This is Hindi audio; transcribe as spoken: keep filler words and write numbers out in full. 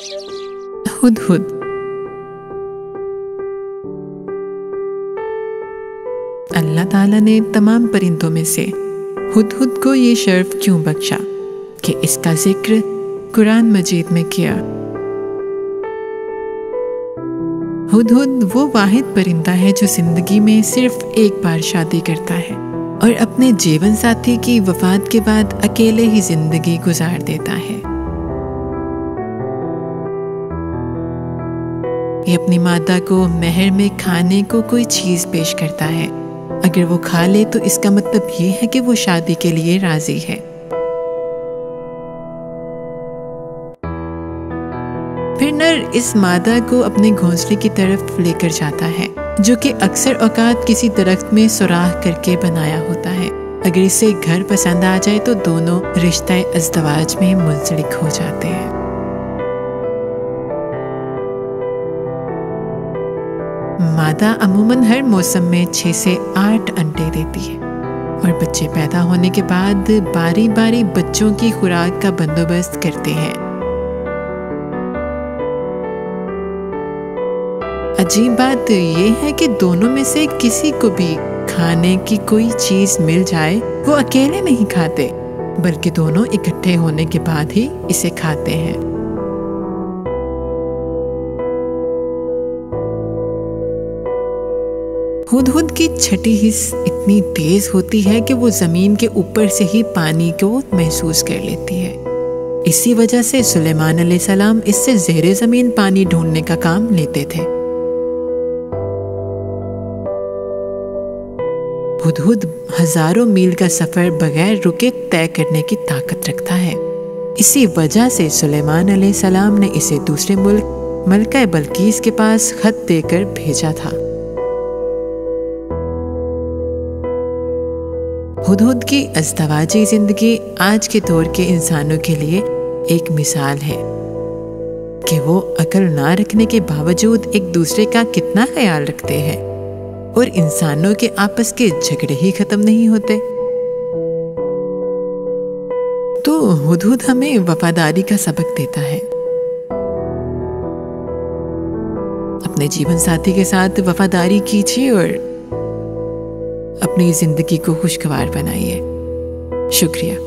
हुदहुद। अल्लाह ताला ने तमाम परिंदों में से हुदहुद को ये शर्फ क्यों बख्शा कि इसका जिक्र कुरान मजीद में किया। हुदहुद वो वाहिद परिंदा है जो जिंदगी में सिर्फ एक बार शादी करता है और अपने जीवन साथी की वफात के बाद अकेले ही जिंदगी गुजार देता है। ये अपनी मादा को महर में खाने को कोई चीज पेश करता है। अगर वो खा ले तो इसका मतलब ये है कि वो शादी के लिए राजी है। फिर नर इस मादा को अपने घोंसले की तरफ लेकर जाता है, जो कि अक्सर औकात किसी दरख्त में सुराख करके बनाया होता है। अगर इसे घर पसंद आ जाए तो दोनों रिश्ता अज़दवाज में मुंसलिक हो जाते हैं। मादा अमूमन हर मौसम में छह से आठ अंडे देती है और बच्चे पैदा होने के बाद बारी बारी बच्चों की खुराक का बंदोबस्त करते हैं। अजीब बात यह है कि दोनों में से किसी को भी खाने की कोई चीज मिल जाए वो अकेले नहीं खाते, बल्कि दोनों इकट्ठे होने के बाद ही इसे खाते हैं। हुदहुद की छठी हिस्स इतनी तेज होती है कि वो जमीन के ऊपर से ही पानी को महसूस कर लेती है। इसी वजह से सुलेमान अलैहिस्सलाम इससे ज़ेरे जमीन पानी ढूंढने का काम लेते थे। हुदहुद हजारों मील का सफर बगैर रुके तय करने की ताकत रखता है। इसी वजह से सुलेमान अलैहिस्सलाम ने इसे दूसरे मुल्क मलका बल्कीस के पास खत देकर भेजा था। हुदहुद की अज़दवाजी जिंदगी आज के दौर के इंसानों के लिए एक मिसाल है कि वो अकल ना रखने के बावजूद एक दूसरे का कितना ख्याल रखते हैं और इंसानों के आपस के झगड़े ही खत्म नहीं होते। तो हुदहुद हमें वफादारी का सबक देता है। अपने जीवन साथी के साथ वफादारी कीजिए और अपनी जिंदगी को खुशगवार बनाइए। शुक्रिया।